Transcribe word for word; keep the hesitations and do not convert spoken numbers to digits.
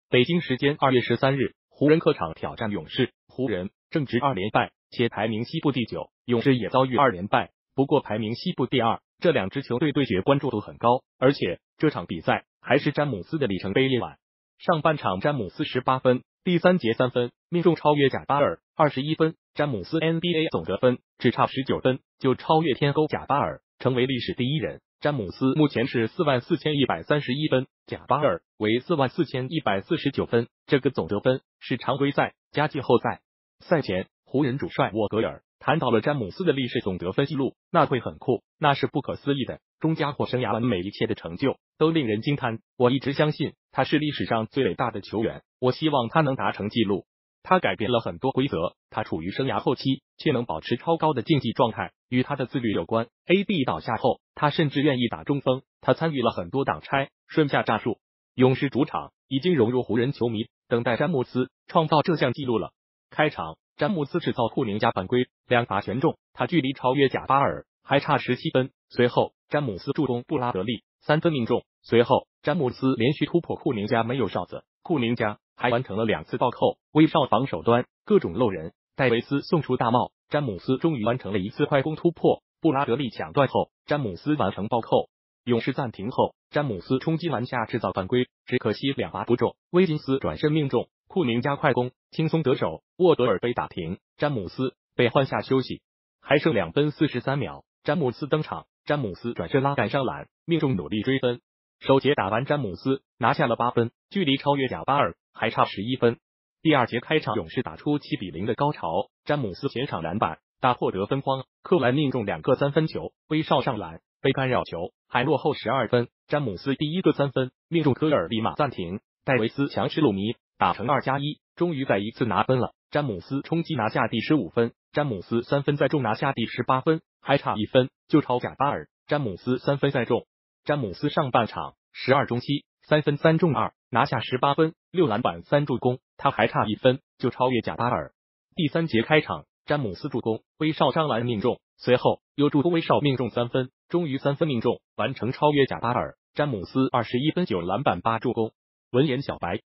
北京时间二月十三日，湖人客场挑战勇士，湖人正值二连败，且排名西部第九，勇士也遭遇二连败，不过排名西部第二，这两支球队对决关注度很高，而且这场比赛还是詹姆斯的里程碑夜晚。上半场詹姆斯十八分，第三节三分命中超越贾巴尔二十一分，詹姆斯 N B A 总得分只差十九分就超越天勾贾巴尔，成为历史第一人。詹姆斯目前是四万四千一百三十一分，贾巴尔为四万四千一百四十九分，这个总得分是常规赛加季后赛。赛前，湖人主帅沃格尔谈到了詹姆斯的历史总得分记录，那会很酷，那是不可思议的。中家伙生涯完美一切的成就都令人惊叹，我一直相信他是历史上最伟大的球员，我希望他能达成纪录。他改变了很多规则，他处于生涯后期却能保持超高的竞技状态，与他的自律有关。A D 倒下后，他甚至愿意打中锋，他参与了很多挡拆、顺下战术。勇士主场已经融入湖人球迷，等待詹姆斯创造这项纪录了。开场，詹姆斯制造库宁加犯规，两罚全中，他距离超越贾巴尔还差十七分。随后，詹姆斯助攻布拉德利三分命中，随后詹姆斯连续突破库宁加没有哨子，库宁加还完成了两次暴扣，威少防守端各种漏人，戴维斯送出大帽，詹姆斯终于完成了一次快攻突破，布拉德利抢断后，詹姆斯完成暴扣。勇士暂停后，詹姆斯冲击篮下制造犯规，只可惜两罚不中，威金斯转身命中，库宁加快攻轻松得手，沃德尔被打停，詹姆斯被换下休息。还剩两分四十三秒，詹姆斯登场，詹姆斯转身拉杆上篮，命中努力追分。首节打完，詹姆斯拿下了八分，距离超越贾巴尔还差十一分。第二节开场，勇士打出七比零的高潮，詹姆斯前场篮板大获得分荒，克莱命中两个三分球，威少上篮被干扰球，还落后十二分。詹姆斯第一个三分命中，科尔立马暂停，戴维斯强势鲁尼打成二加一，终于再一次拿分了。詹姆斯冲击拿下第十五分，詹姆斯三分再中拿下第十八分，还差一分就超贾巴尔。詹姆斯三分再中，詹姆斯上半场十二中七，三分三中二，拿下十八分，六篮板三助攻，他还差一分就超越贾巴尔。第三节开场，詹姆斯助攻，威少上篮命中，随后又助攻威少命中三分，终于三分命中，完成超越贾巴尔。詹姆斯二十一分九篮板八助攻。文言小白